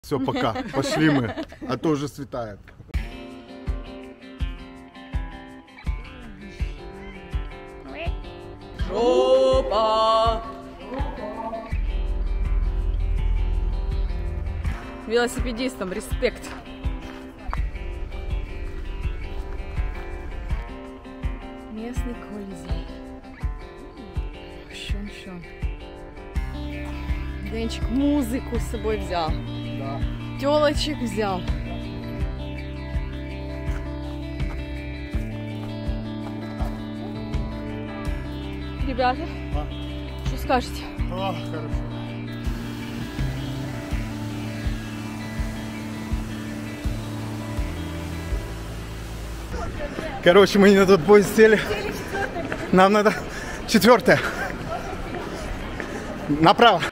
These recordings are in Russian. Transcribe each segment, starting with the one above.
Все, пока. Пошли мы, а то уже светает. Жопа! Велосипедистам респект. Местный колизей. Щон-щон. Денчик музыку с собой взял. Да. Телочек взял. Ребята, что скажете? О, хорошо. Короче, мы не на тот поезд сели. Нам надо 4-е. Направо.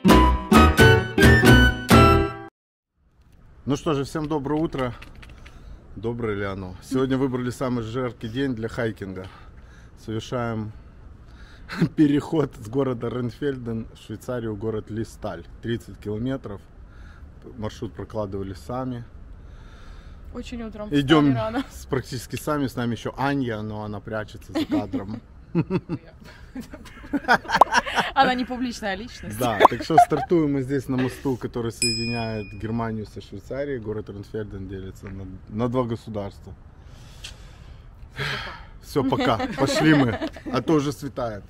Ну что же, всем доброе утро. Доброе ли оно? Сегодня выбрали самый жаркий день для хайкинга. Совершаем переход с города Ренфельден в Швейцарию, город Листаль. 30 километров. Маршрут прокладывали сами. Очень утром Идем рано. практически сами. С нами еще Аня, но она прячется за кадром. Она не публичная личность. Да, так что стартуем мы здесь на мосту, который соединяет Германию со Швейцарией. Город Ренфельден делится на 2 государства. Все, пока. Пошли мы, а то уже светает.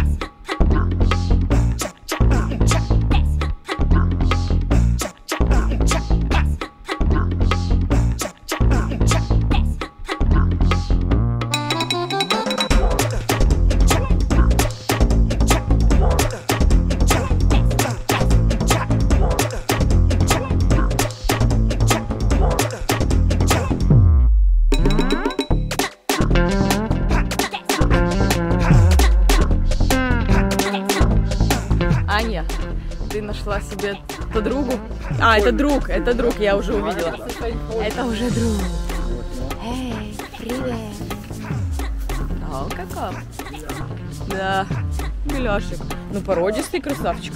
Аня, ты нашла себе подругу? А, это друг, я уже увидела. Это уже друг. Эй, привет. О, каков. Да, миляшек. Ну, породистый красавчик.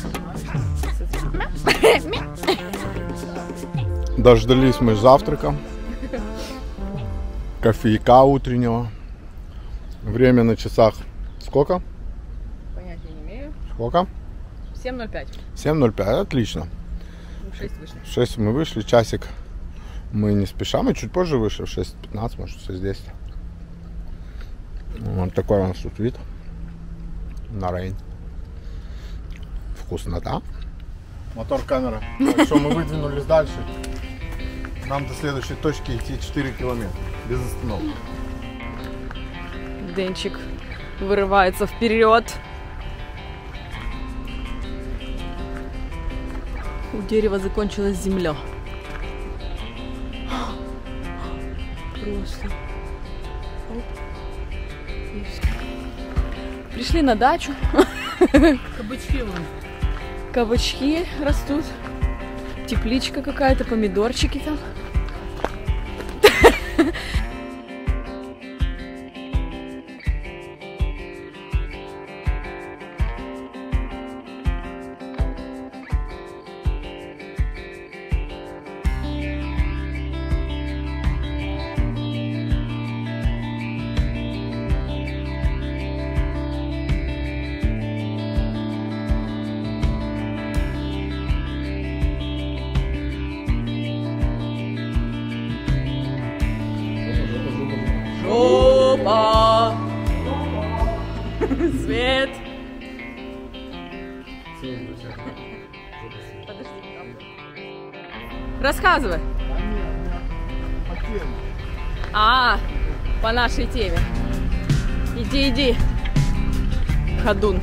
Дождались мы завтрака, кофейка утреннего. Время на часах сколько? Понятия не имею. Сколько? 7:05. 7:05, отлично. В 6 вышли. В 6 мы вышли, часик мы не спеша, мы чуть позже вышли, в 6:15, может, в 6:10. Вот такой у нас тут вид на Рейн. Вкуснота. Мотор, камера. Так что мы выдвинулись дальше. Нам до следующей точки идти 4 километра, без остановки. Денчик вырывается вперед. У дерева закончилась земля. Просто. Оп. И всё. Пришли на дачу. Кабачки вон. Кабачки растут. Тепличка какая-то, помидорчики там. Жопа! Свет! Подожди. Рассказывай. А, по нашей теме. Иди. Ходун.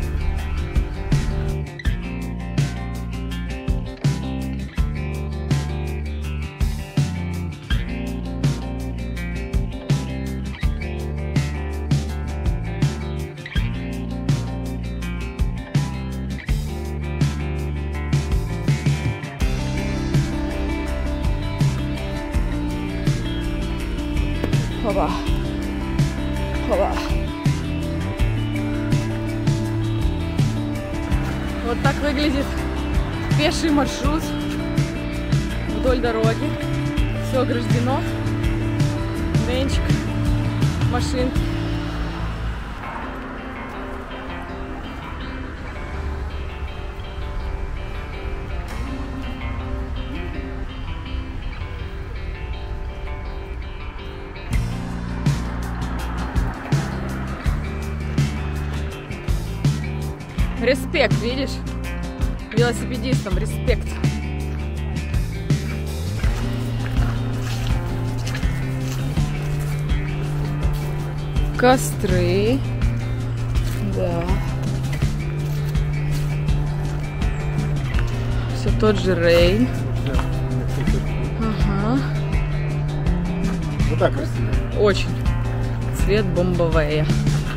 Опа. Опа. Вот так выглядит пеший маршрут. Вот вдоль дороги. Все ограждено. Денчик, машинки. Респект, видишь? Велосипедистам респект. Костры. Да. Все тот же Рейн. Ага. Вот так красиво. Очень. Цвет бомбовая.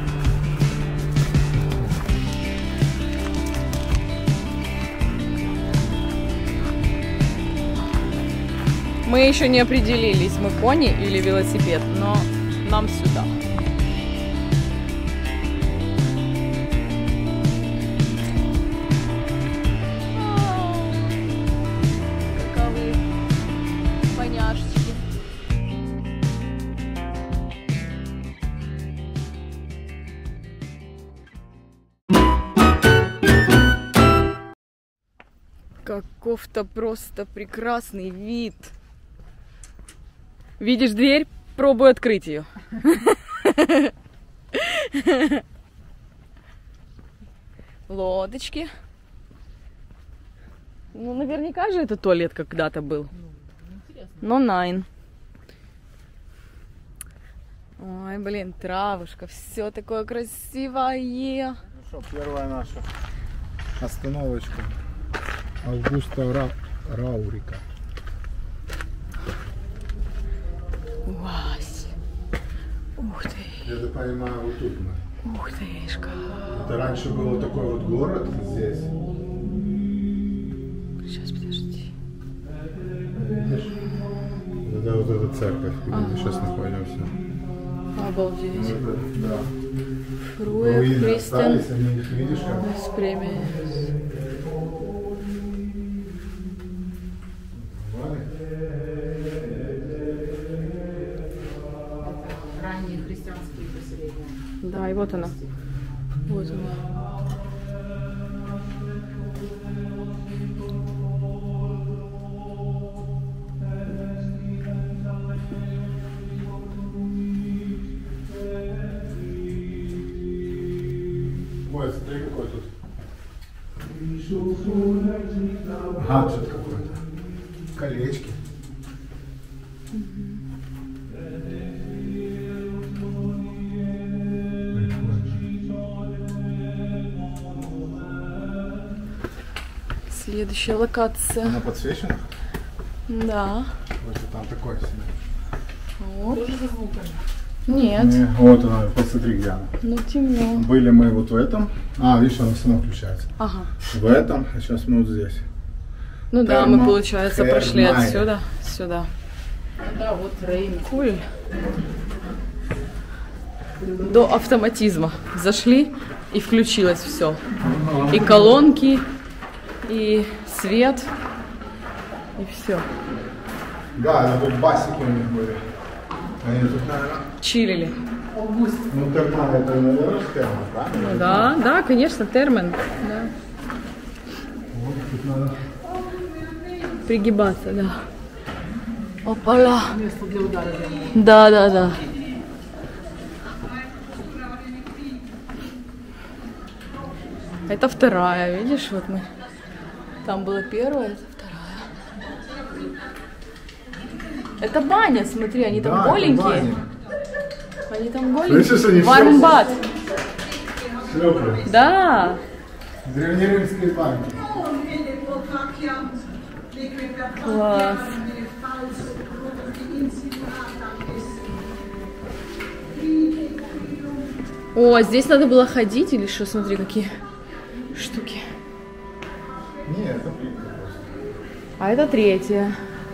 Мы еще не определились, мы пони или велосипед, но нам сюда. Каковы поняшечки. Каков-то просто прекрасный вид. Видишь дверь? Пробую открыть ее. Лодочки. Ну, наверняка же это туалет когда-то был. Но найн. Ой, блин, травушка. Все такое красивое. Ну что, первая наша остановочка. Августа Раурика. Вась. Ух ты. Я так понимаю, вот тут мы. Ух тышка. Это раньше был такой вот город здесь. Сейчас, подожди. Видишь? Это вот эта церковь, где мы сейчас находимся. Обалдеть. Да. Фруе, Руины Кристиан. остались, они их видишь как? С премией. Ранние христианские поселения. Да, и вот она. Вот она. Ой, смотри, какой тут. Гаджет какой-то. Колечки. Следующая локация. Она подсвечена? Да. Вот там такой себе. Вот. Нет. Вот она, посмотри, где она. Ну темно. Были мы вот в этом. А, видишь, она сама включается. Ага. В этом, а сейчас мы вот здесь. Ну да, мы, получается, прошли Термальная. отсюда сюда. Да, вот Рейн. Куль. До автоматизма. Зашли и включилось все. И колонки, и свет, и все. Да, это тут басики у них были. Они тут, наверное... Чилили. Ну, термал, это, наверное, термал, правильно? Ну да, да, конечно, термен. Да. Вот тут надо... Пригибаться, да. Опа-ла. Место для удара. Да, да, да. Это вторая, видишь, вот мы. Там была первая, это вторая. Это баня, смотри, они там Да, голенькие. это баня. Они там голенькие. Слышишь, они все- Вармбат. Шлёпы. Да. Древнеримские банки. Класс. О, здесь надо было ходить или что? Смотри, какие штуки. Не, это плитка просто. А это третья.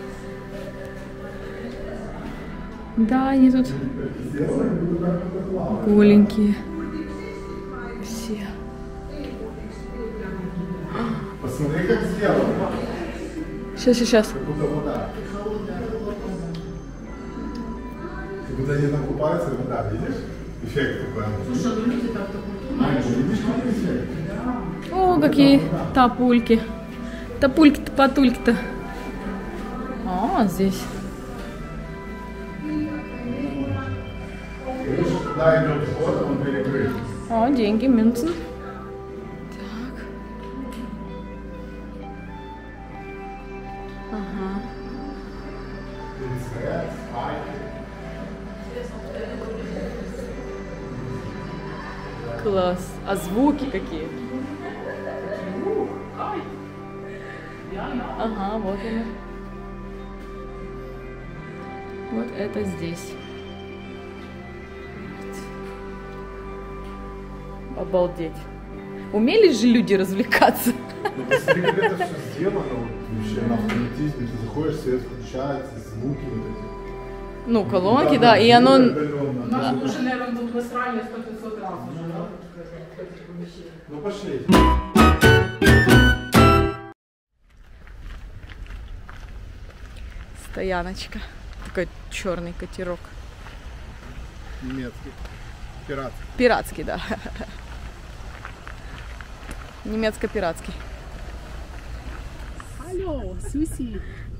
Да, они тут голенькие. Все. Посмотри, как сделано. Сейчас. Как будто вода. Как будто они там купаются, и вода, видишь? Эффект такой. Слушай, ну люди так-то Видишь, какой эффект? О, какие тапульки. Тапульки-то, потульки-то. А, здесь. Видишь, туда идет вход, он перекрыт. О, деньги, Мюнцен. Так. Ага. Класс. А звуки какие? Ага, вот они. Вот это здесь. Обалдеть. Умели же люди развлекаться? Ну, посмотри, как это все сделано вот, вообще на автоматизме. Ты заходишь, свет включается, звуки вот эти. Ну, колонки, да, и оно... Нас уже, наверное, тут выстраивали 100-500 раз уже, да? Ну, пошли. Стояночка. Такой черный катерок. Немецкий. Пират. Пиратский, да. Немецко-пиратский. Алло, Сюси.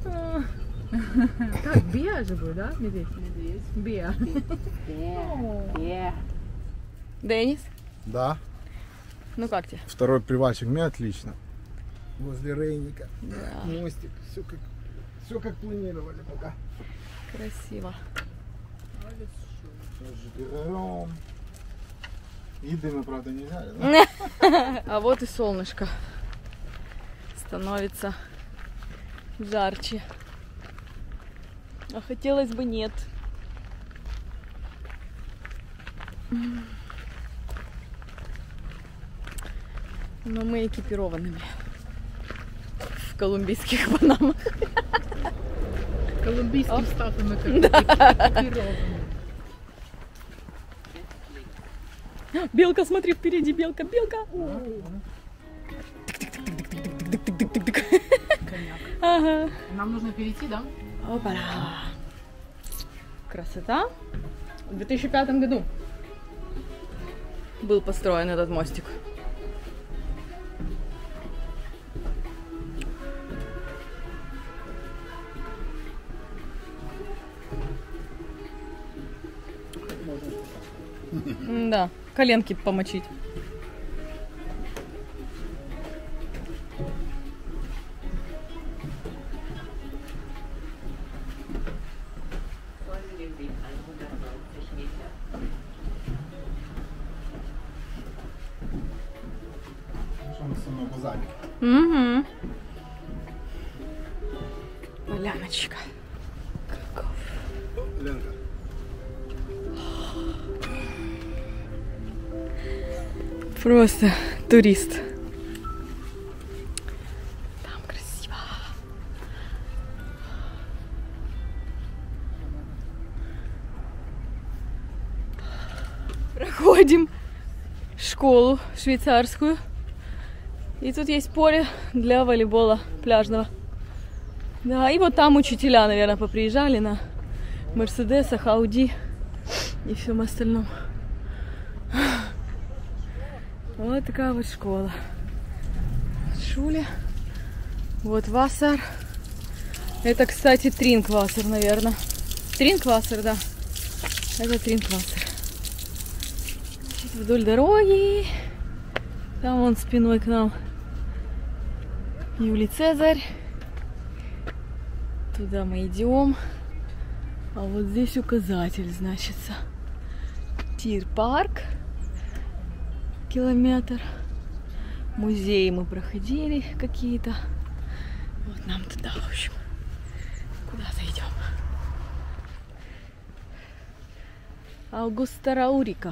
Как, Беа же был, да? Медведь? Медведь. Беа. Денис, Да. ну как тебе? Второй привальчик. Мне отлично. Возле Рейника. Да, Мостик. Все как планировали пока. красиво. Берем. Еды мы, правда, не взяли, да? А вот и солнышко. Становится жарче. А хотелось бы нет. Но мы экипированными. В колумбийских панамах. Колумбийским статом экипированы. Белка, смотри, впереди белка, белка. Ага. Нам нужно перейти, да? Опа-ра. Красота. В 2005 году был построен этот мостик. Да, коленки помочить. Что мы со мной базарик? Угу. Поляночка. Каков. Ленка. Просто турист. Там красиво. Проходим школу швейцарскую. И тут есть поле для волейбола пляжного. Да, и вот там учителя, наверное, поприезжали на Мерседесах, Ауди и всем остальном. Вот такая вот школа. Шуле. Вот Вассер. Это, кстати, Тринквассер, наверное. Тринквассер, да. Это Тринквассер. Вдоль дороги. Там вон спиной к нам Юлий Цезарь. Туда мы идем. А вот здесь указатель, значится. Тир-парк. Километр. Музеи мы проходили какие-то. Вот нам туда, в общем, куда-то идем. Аугуста Раурика.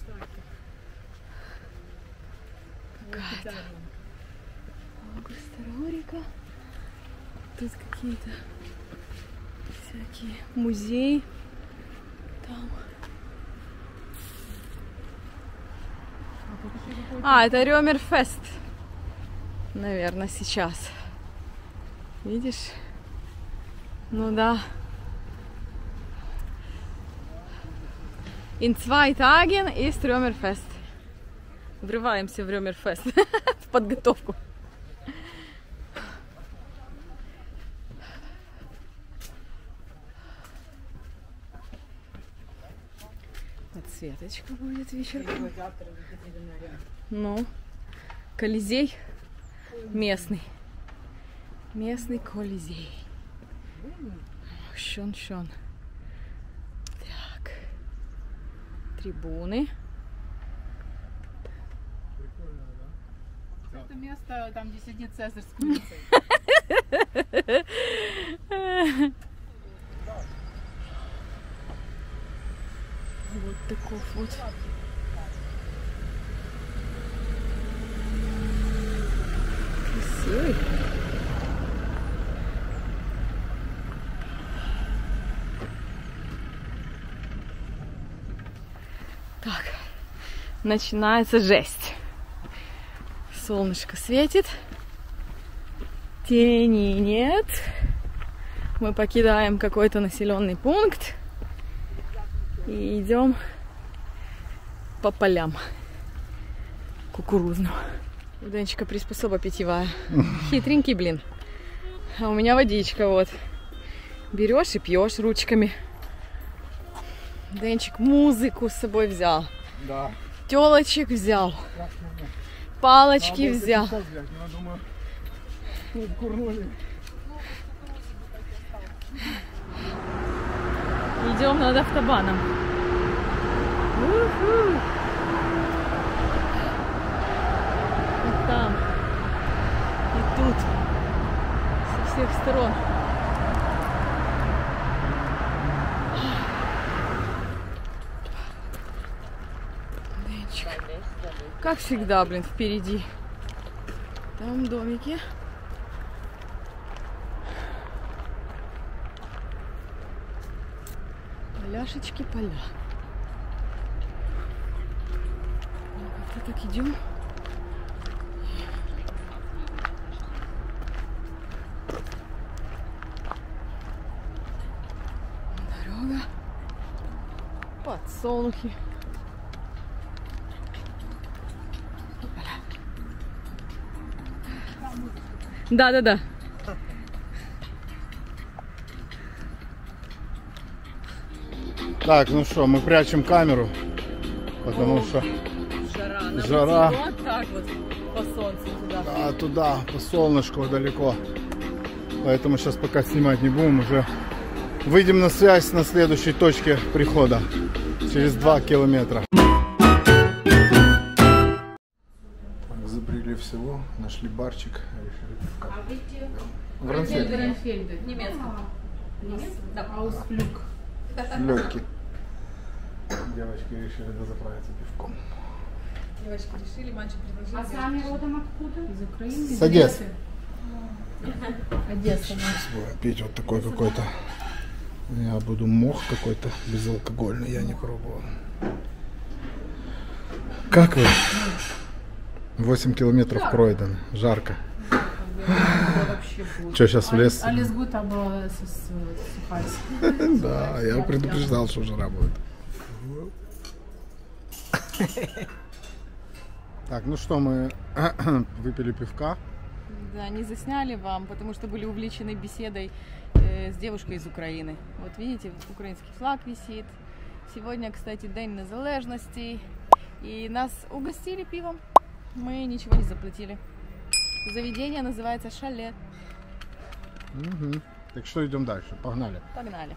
Какая-то. Аугуста Раурика. Тут какие-то всякие музеи. Там. А, это Рёмерфест. Наверное, сейчас. Видишь? Ну да. In 2 Tagen ist Römerfest. Врываемся в Рömerfest. В подготовку. Подсветочка будет вечерком. Ну, Колизей местный. Местный Колизей. Щон-щон. Так. Трибуны. Это место, там, где сидит Цезарь с курицей. Вот таков вот. Красивый. Так, начинается жесть. Солнышко светит, тени нет. Мы покидаем какой-то населенный пункт и идем по полям кукурузным. У Денчика приспособа питьевая. Хитренький, блин. А у меня водичка вот. Берешь и пьешь ручками. Денчик музыку с собой взял. Да. Телочек взял. Палочки взял. Идем над автобаном. У-ху. И там. И тут. Со всех сторон. Денчик. Как всегда, блин, впереди. Там домики. Поляшечки, поля. Как-то так идем. Дорога. Подсолнухи. Да. Так, ну что, мы прячем камеру, потому что жара. Вот так вот по солнцу туда. Да, туда, по солнышку далеко. Поэтому сейчас пока снимать не будем, уже выйдем на связь на следующей точке прихода. Через 2 километра. Забрели всего, нашли барчик. В Ранфельде. Немецком. Да. Аусфлюк. Легкий. Девочки решили дозаправиться пивком. Девочки решили, мальчик предложил. А сами родом откуда? Из Украины? С Одессы. Одесса. Сейчас будем пить вот такой какой-то. Я буду мох какой-то безалкогольный, я не пробовал. Как вы? 8 километров пройдено, жарко. Что, сейчас в лес? Alles gut, aber es ist zu heiß. Да, я предупреждал, что жара будет. Так, ну что, мы выпили пивка. Да, не засняли вам, потому что были увлечены беседой с девушкой из Украины. Вот видите, украинский флаг висит. Сегодня, кстати, День незалежности. И нас угостили пивом. Мы ничего не заплатили. Заведение называется «Шале». Угу. Так что идем дальше? Погнали. Погнали.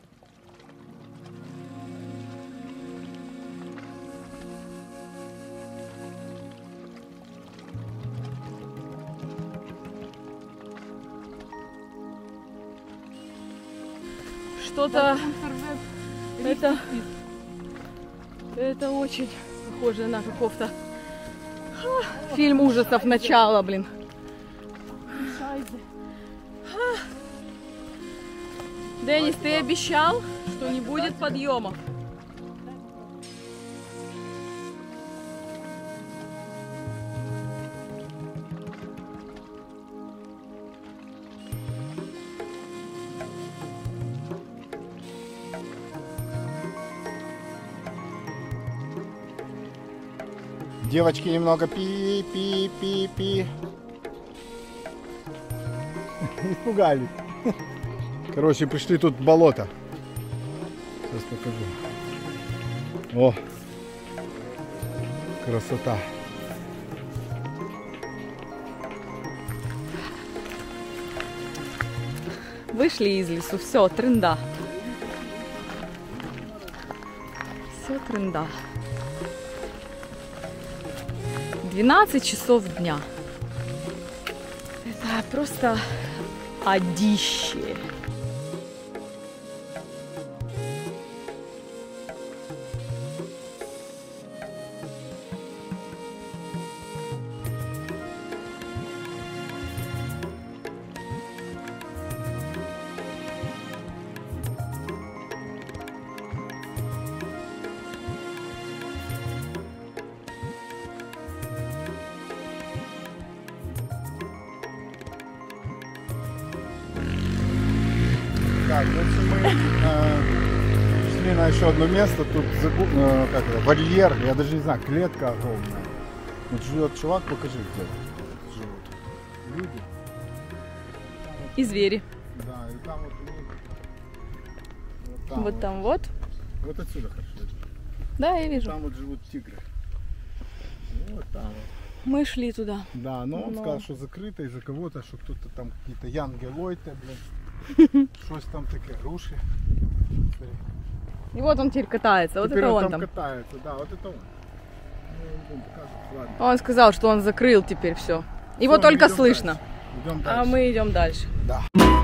Что-то это очень похоже на какого-то фильм ужасов начала, блин. Денис, ты обещал, что не будет подъемов. Девочки немного пи-пи-пи-пи. Испугались. Короче, пришли тут в болото. Сейчас покажу. О! Красота. Вышли из лесу, все, тренда. Все тренда. 12 часов дня. Это просто адище. Так, в общем, мы шли на еще одно место. Тут как это, барьер, я даже не знаю, клетка огромная. Вот живет чувак, покажи, где живут люди. И звери. Да, и там вот у них. Вот там вот. Вот отсюда хорошо. Да, я вижу. Там вот живут тигры. Вот там вот. Мы шли туда. Да, но он сказал, что закрыто из-за кого-то, что кто-то там какие-то янгелойты, блин. Щось там таке, руши. И вот он теперь катается. Вот Теперь это он он там там. катается, да, вот это он. Ну, он покажет, ладно. Он сказал, что он закрыл теперь все. Его Всё, только мы идем слышно. дальше. Идем А дальше. мы идем дальше. Да.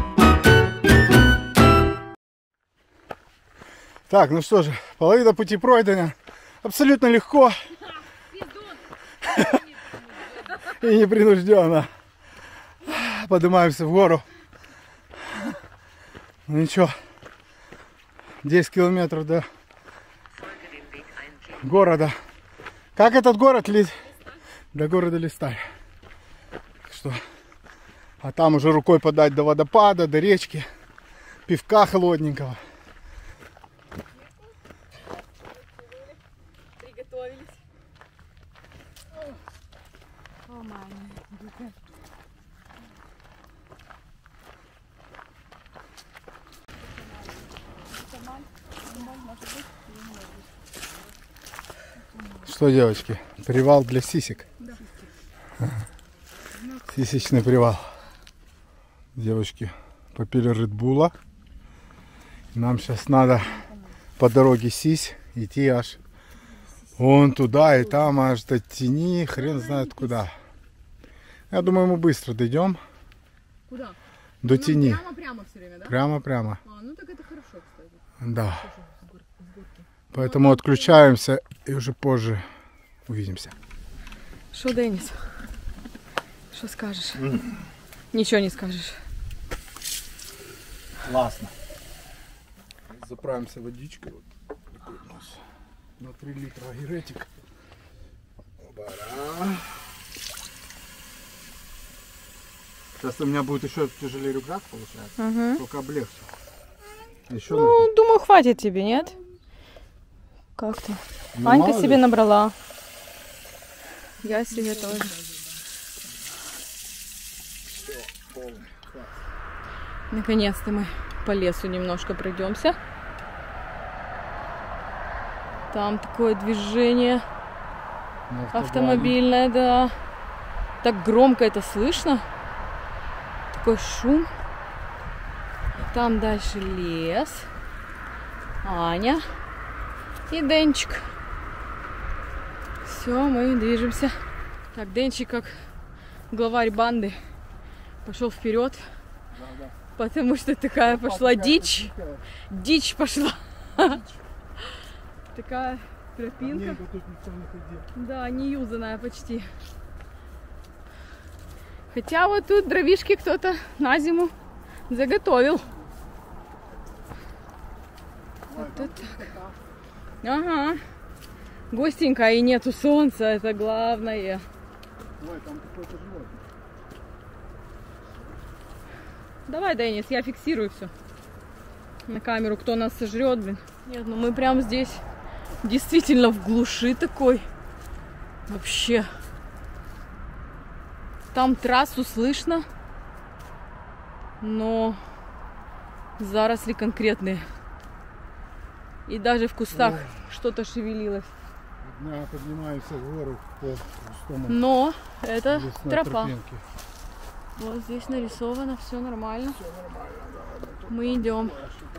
Так, ну что же, половина пути пройдена. Абсолютно легко. И непринужденно. Поднимаемся в гору. Ну ничего. 10 километров до города. Как этот город, Лиз? До города Листай. Так что, а там уже рукой подать до водопада, до речки. Пивка холодненького. Приготовились. Что, девочки, привал для сисек? Да. Сисечный привал. Девочки попили Редбула. Нам сейчас надо по дороге сись идти аж вон туда и там аж до тени, хрен знает куда. Я думаю, мы быстро дойдем. Куда? До тени. Прямо все время, да? Прямо. А, ну так это хорошо, кстати. Да. Поэтому отключаемся и уже позже увидимся. Что, Денис? Что скажешь? Ничего не скажешь. Классно. Заправимся водичкой. Вот такой у нас на 3 литра геретик. Оба-ра. Сейчас у меня будет еще тяжелее рюкзак, получается. Только облегче. Еще Ну, нужно? думаю, хватит тебе, нет? Как-то. Ну, Анька мало себе ли. набрала. Я себе тоже. Наконец-то мы по лесу немножко пройдемся. Там такое движение На автобане. автомобильное, да. Так громко это слышно. Такой шум. Там дальше лес. Аня и Денчик. Все, мы движемся. Так, Денчик, как главарь банды, пошел вперед. Потому что такая пошла дичь. Дичь пошла. Такая тропинка. Да, не юзанная почти. Хотя вот тут дровишки кто-то на зиму заготовил. Вот это так. Ага. Гостенько, и нету солнца, это главное. Ой, там какой-то животное. Давай, Денис, я фиксирую все на камеру, кто нас сожрет, блин. Нет, ну мы прям здесь действительно в глуши такой. Вообще. Там трассу слышно, но заросли конкретные. И даже в кустах что-то шевелилось. Я поднимаюсь в гору по пустому. Но это тропа. Тропинке. Вот здесь нарисовано, все нормально. Мы идем.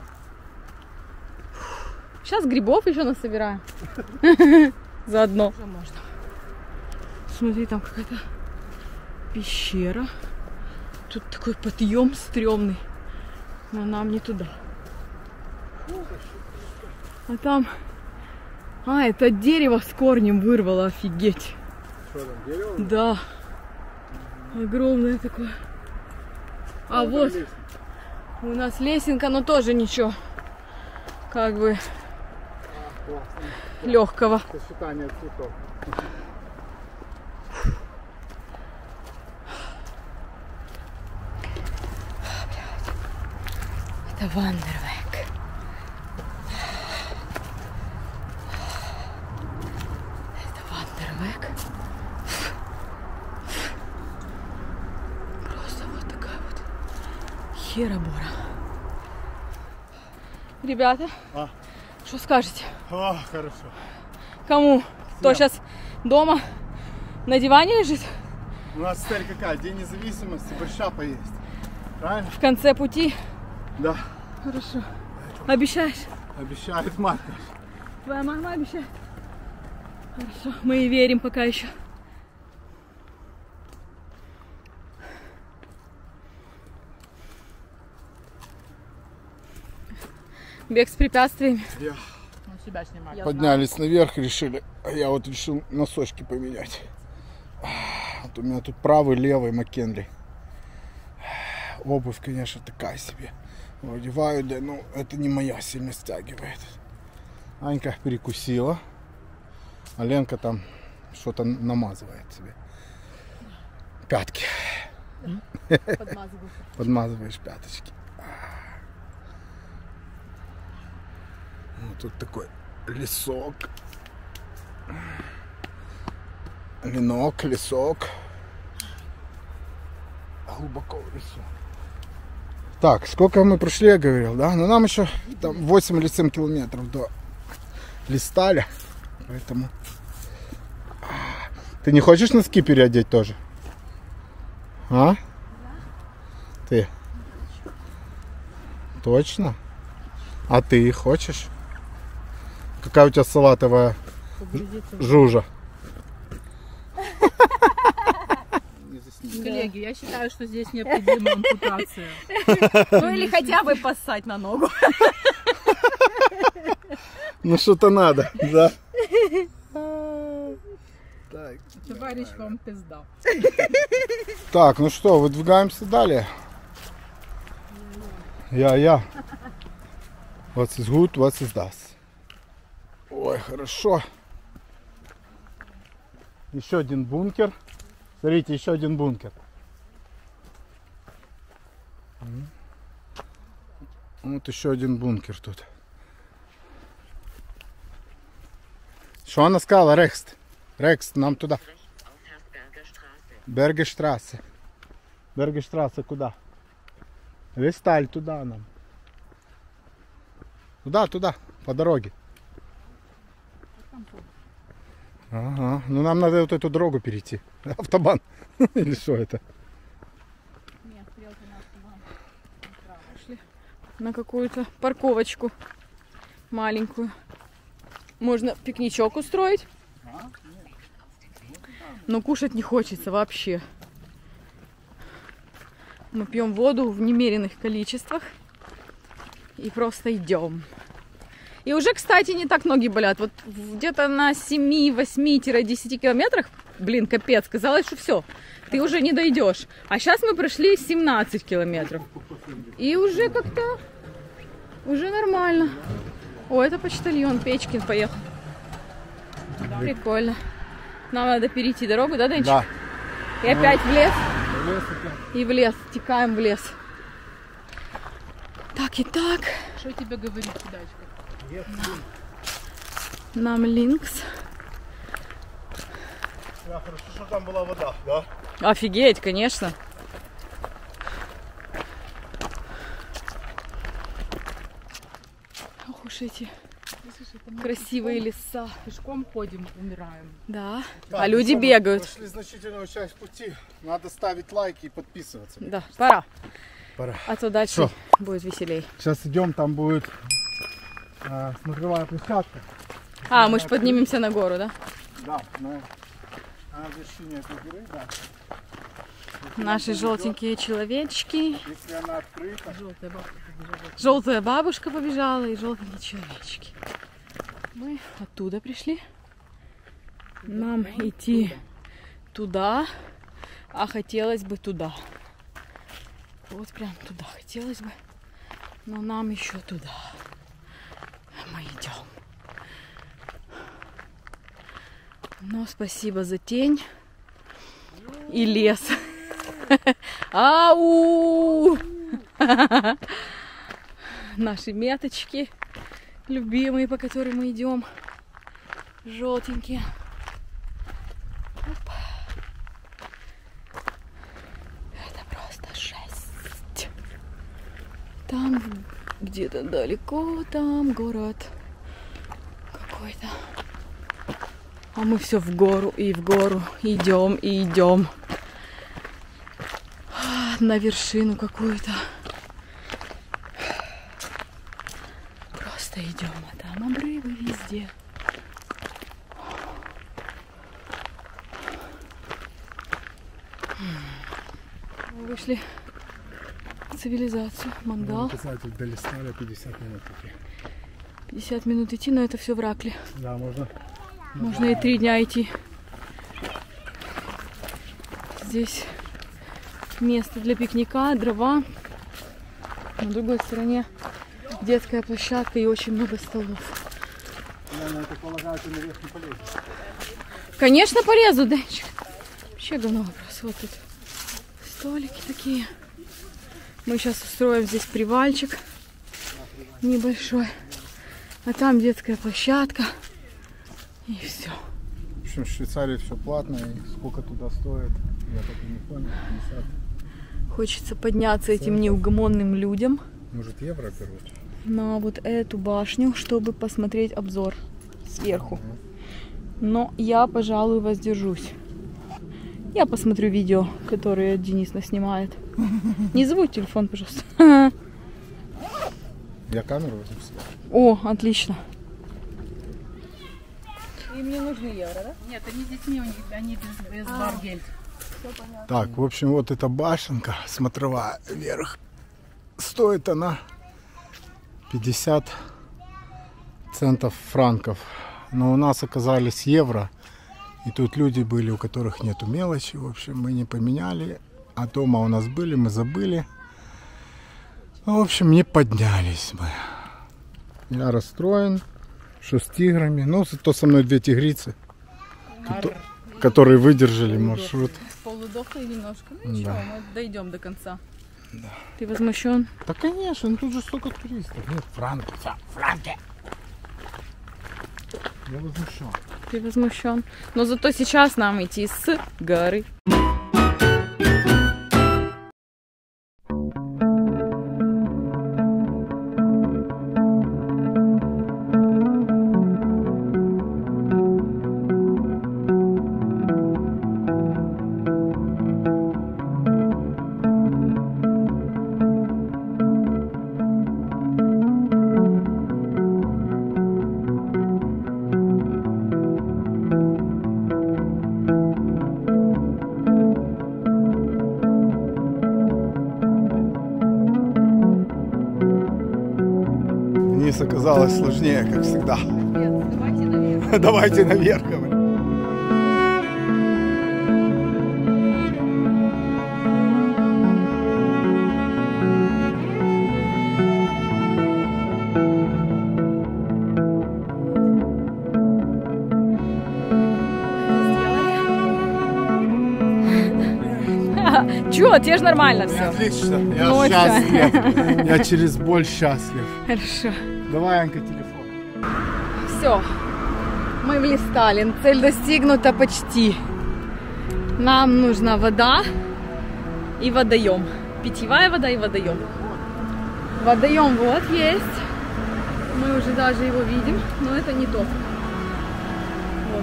Сейчас грибов еще насобираем. Заодно. Уже можно. Смотри, там какая-то пещера. Тут такой подъем стрёмный. Но нам не туда. А там... А, это дерево с корнем вырвало, офигеть. Что там, дерево? Да. Огромное такое. А вот у нас лесенка, но тоже ничего. Как бы легкого. Сочетание цветов. Это Вандервек. Это Вандервек. Просто вот такая вот херобора. Ребята, что скажете? О, хорошо. Кому? Кто сейчас дома на диване лежит? У нас цель какая? День независимости, борща поесть. Правильно? В конце пути? Да. Хорошо. Обещаешь? Обещает Марка. Твоя мама обещает? Хорошо. Мы и верим пока еще. Бег с препятствиями. Он себя снимает. Поднялись наверх, решили. А я вот решил носочки поменять. Вот у меня тут правый, левый Маккенли. Обувь, конечно, такая себе. Одеваю, да, ну это не моя, сильно стягивает. Анька перекусила. А Ленка там что-то намазывает себе. Пятки. Подмазываешь пяточки. Вот тут такой лесок. Ленок, лесок. Глубоко в лесу. Так, сколько мы прошли, я говорил, да? Но нам еще там 8 или 7 километров до Листаля. Поэтому... Ты не хочешь носки переодеть тоже? А? Ты? Точно? А ты хочешь? Какая у тебя салатовая жужа? Коллеги, я считаю, что здесь необходима ампутация. Ну или хотя бы поссать на ногу. Ну что-то надо, да? Так. Товарищ, вам пизда. Так, ну что, выдвигаемся далее. Я. What is good, what is that? Ой, хорошо. Еще один бункер. Смотрите, еще один бункер. Вот еще один бункер тут. Что она сказала, Рекст? Рекст, нам туда. Бергештрассе. Бергештрассе куда? Весталь, туда нам. Туда, по дороге. Ага, ну нам надо вот эту дорогу перейти. Автобан. Или что это? Нет, стрелки на автобан. Пошли на какую-то парковочку маленькую. Можно пикничок устроить. Но кушать не хочется вообще. Мы пьем воду в немеренных количествах. И просто идем. И уже, кстати, не так ноги болят. Вот где-то на 7-8-10 километрах, блин, капец, казалось, что все, ты уже не дойдешь. А сейчас мы прошли 17 километров. И уже как-то, уже нормально. О, это почтальон Печкин поехал. Прикольно. Нам надо перейти дорогу, да, Денчик? Да. И опять в лес. И в лес, текаем в лес. Так и так. Что тебе говорит, чудачка? Нам линкс. Да, хорошо, что там была вода, да? Офигеть, конечно. Ох уж эти красивые леса. Пешком ходим, умираем. Да. Так, А люди мы бегают. прошли значительную часть пути. Надо ставить лайки и подписываться. Да, пора. Пора. А то дальше Всё. будет веселей. Сейчас идем, там будет смотровая площадка. А, мы же поднимемся на гору, да? Да, на вершине этой горы, да. Если Наши она желтенькие человечки. идет, если она открыта. Желтая бабка побежала. Желтая бабушка побежала и желтенькие человечки. Мы оттуда пришли. Нам идти туда, а хотелось бы туда. Вот прям туда хотелось бы. Но нам еще туда. Мы идем. Но спасибо за тень и лес. Ау! Наши меточки любимые, по которым мы идем. Желтенькие. Оп. Это просто жесть. Там где-то далеко, там город какой-то. А мы все в гору и в гору идем и идем. На вершину какую-то. Просто идем, а там обрывы везде. Мы вышли в цивилизацию. Мангал. До Лесналя 50 минут идти. 50 минут идти, но это все в Ракле. Да, можно. Можно и 3 дня идти. Здесь место для пикника, дрова. На другой стороне детская площадка и очень много столов. Я на это полагаю, ты наверх не полезешь. Конечно, полезу, Денчик. Вообще говно вопрос. Вот тут столики такие. Мы сейчас устроим здесь привальчик небольшой. А там детская площадка. И все. В общем, в Швейцарии все платно. И сколько туда стоит, я так и не понял. 50. Хочется подняться этим неугомонным людям Может, евро берут? на вот эту башню, чтобы посмотреть обзор сверху. Но я, пожалуй, воздержусь. Я посмотрю видео, которое Денис наснимает. Не забудь телефон, пожалуйста. Я камеру возьму. О, отлично. Им не нужны евро, да? Нет, они с детьми, у них, они без баргельд. Так, в общем, вот эта башенка смотровая вверх. Стоит она 50 центов франков. Но у нас оказались евро. И тут люди были, у которых нету мелочи. В общем, мы не поменяли. А дома у нас были, мы забыли. В общем, не поднялись мы. Я расстроен, что с тиграми. Ну, зато со мной 2 тигрицы, которые выдержали маршрут. Полудохлый немножко. Ну Да. ничего, мы дойдем до конца. Да. Ты возмущен? Да, конечно, ну тут же столько туристов. Нет, франки, все, франки. Я возмущен. Ты возмущен. Но зато сейчас нам идти с горы. Вниз оказалось сложнее, как всегда. Давайте наверх. Давайте наверх, говорю. Чё, тебе же нормально все. Отлично, я Ну, счастлив. Я через боль счастлив. Хорошо. Давай, Анька, телефон. Все. Мы в Листалин. Цель достигнута почти. Нам нужна вода и водоем. Питьевая вода и водоем. Водоем вот есть. Мы уже даже его видим, но это не тот. Вот.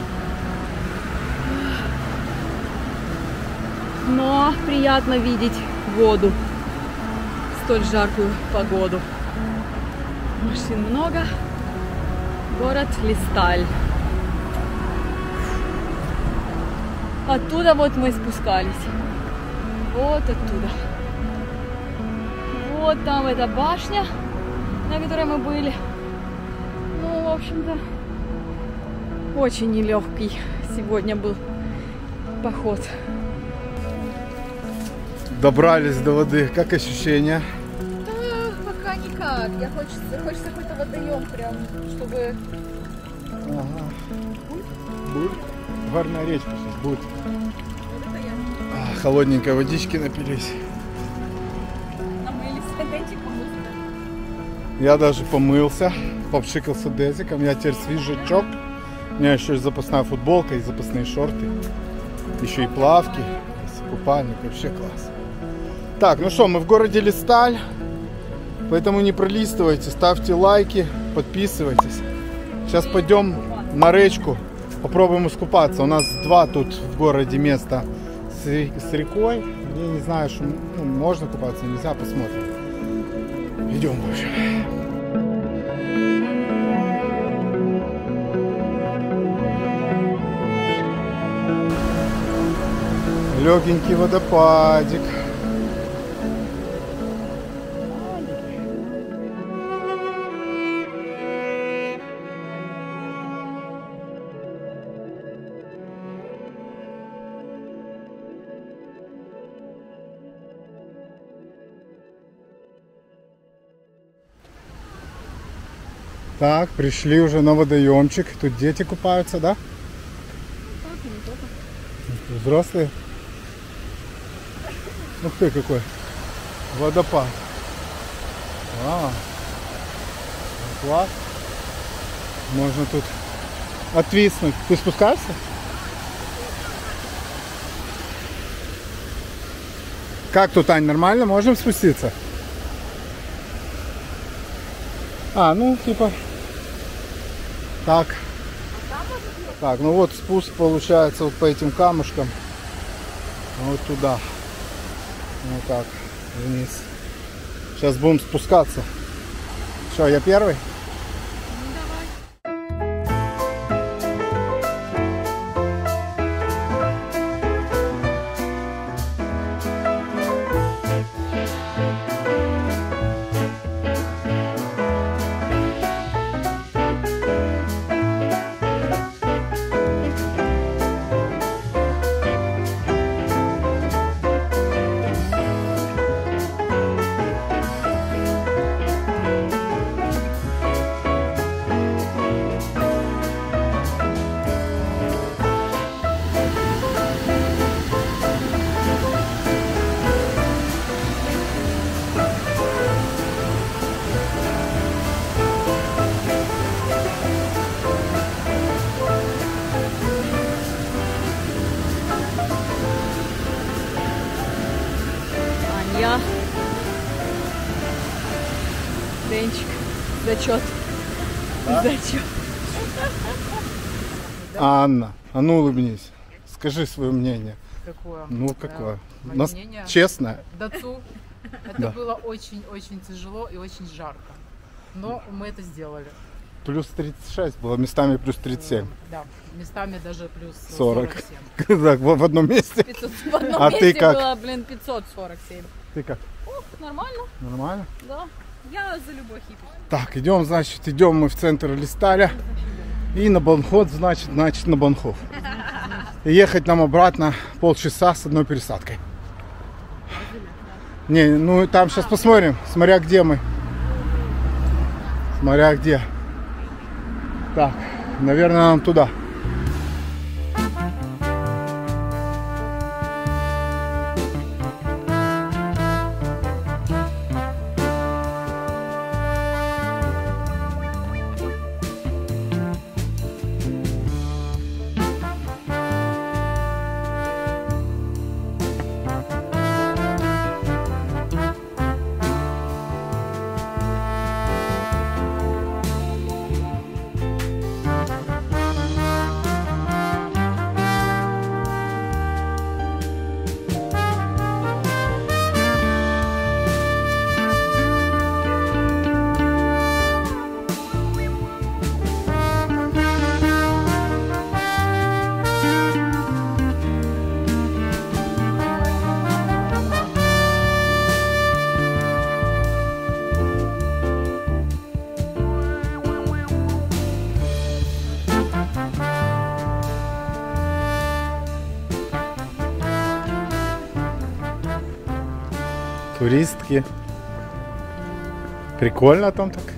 Но приятно видеть воду в столь жаркую погоду. Машин много. Город Листаль. Оттуда вот мы спускались. Вот оттуда. Вот там эта башня, на которой мы были. Ну, в общем-то, очень нелегкий сегодня был поход. Добрались до воды. Как ощущения? Да, пока никак. Хочется какой-то водоем прям, чтобы... Ага. Будет? Горная речка сейчас будет. Холодненькой водички напились. Я даже помылся, попшикался дезиком. Я теперь свежачок. У меня еще есть запасная футболка и запасные шорты. Еще и плавки, купальник. Вообще класс. Так, ну что, мы в городе Листаль. Поэтому не пролистывайте, ставьте лайки, подписывайтесь. Сейчас пойдем на речку, попробуем искупаться. У нас два тут в городе места с рекой. Я не знаю, что можно купаться, нельзя, посмотрим. Идем больше. Легенький водопадик. Так, пришли уже на водоемчик. Тут дети купаются, да? Взрослые. Ух ты, какой водопад. Вау. Класс. Можно тут отвиснуть. Ты спускаешься? Как тут, Ань, нормально? Можем спуститься? А, ну, типа... Так. Так, ну вот спуск получается вот по этим камушкам. Вот туда. Вот так. Вниз. Сейчас будем спускаться. Что, я первый? Я. Денчик. Зачет. Да? Зачет. Анна, а ну улыбнись. Скажи свое мнение. Какое? Ну, какое? Мое Нас мнение? честное. Дацу. Это Да. было очень-очень тяжело и очень жарко. Но мы это сделали. Плюс 36 было, местами плюс 37. Да, местами даже плюс 40. 47. Так, в одном месте. 500, в одном А месте ты как? было, блин, 547. Ты как? Нормально, Нормально? да. Я за любой хиппи. Так, идем, значит, идем мы в центр Листаля. И на Банхоф, значит, на Банхоф. И ехать нам обратно полчаса с одной пересадкой. Не, ну там сейчас посмотрим, смотря где мы. Смотря где. Так, наверное, нам туда. туристки. Прикольно там так.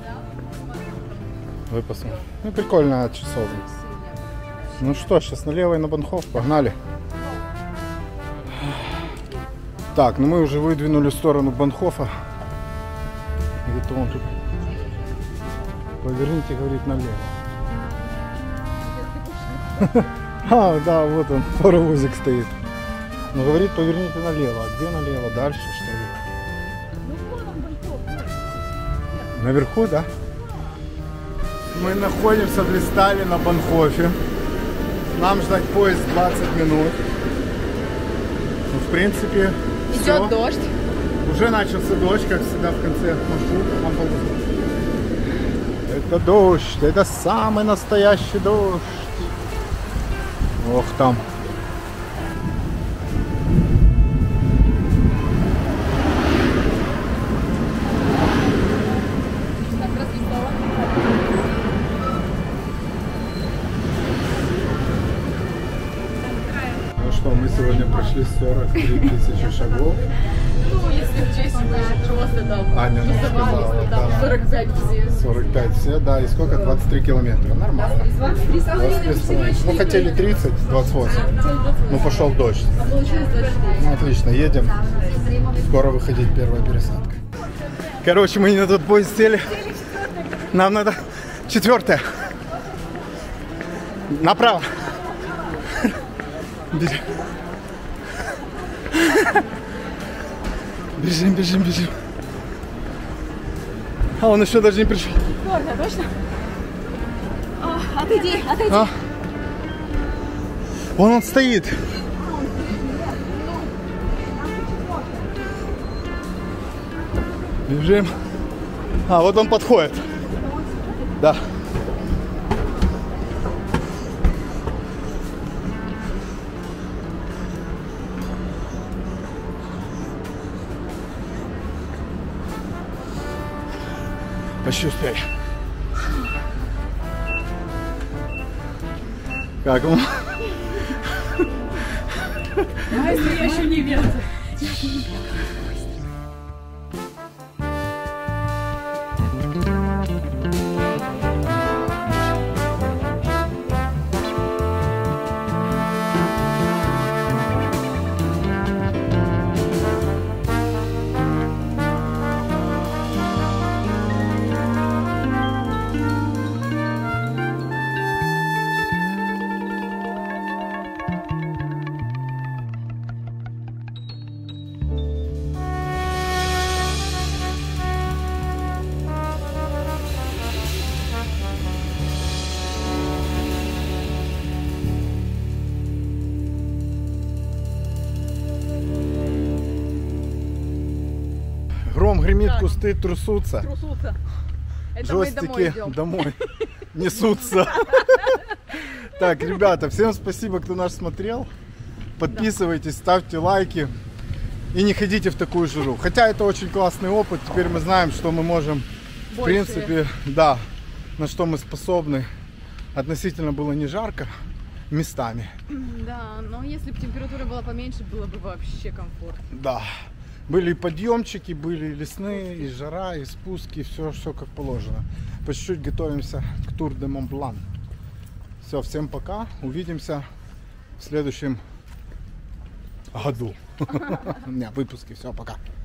Вы посмотрите. Ну, прикольная часовня. Ну что, сейчас налево и на Банхоф, погнали. Так, ну мы уже выдвинули в сторону Банхофа. Где-то он тут. Поверните, говорит, налево. А, да, вот он, паровозик стоит. Ну, говорит, поверните налево. А где налево? Дальше, что ли? Наверху, да? Мы находимся в Листале на Банхофе. Нам ждать поезд 20 минут. Ну, в принципе, Идет всё. дождь. Уже начался дождь, как всегда в конце маршрута. Нам повезло. Это дождь, это самый настоящий дождь. Ох, там. Ну что, мы сегодня прошли 43 тысячи шагов. Ну, если учесть просто там. Аня нам сказала, да. 45 все. 45 все, да, и сколько? 23 километра. Нормально. 23,5. Ну, хотели 30, 28. Ну, пошел дождь. Получилось 24. Ну, отлично, едем. Скоро выходить первая пересадка. Короче, мы не на тот поезд сели. Нам надо 4-е. Направо. Бежим. Бежим, бежим, бежим. А он еще даже не пришел. Ладно, точно? Отойди, отойди. А? Он стоит. Бежим. А, вот он подходит. Да. Почти успели. Как вам? Я еще не вижу. Гром гремит, кусты трясутся. Трусутся. Это мы домой Джойстики идем. домой несутся. Так, ребята, всем спасибо, кто нас смотрел. Подписывайтесь, ставьте лайки. И не ходите в такую жару. Хотя это очень классный опыт. Теперь мы знаем, что мы можем, в принципе, да, на что мы способны. Относительно было не жарко местами. Да, но если бы температура была поменьше, было бы вообще комфортно. Да. Были и подъемчики, были и лесные, и жара, и спуски, все как положено. По чуть-чуть готовимся к Тур де Монблан. Все, всем пока. Увидимся в следующем году. У меня выпуске. Все, пока.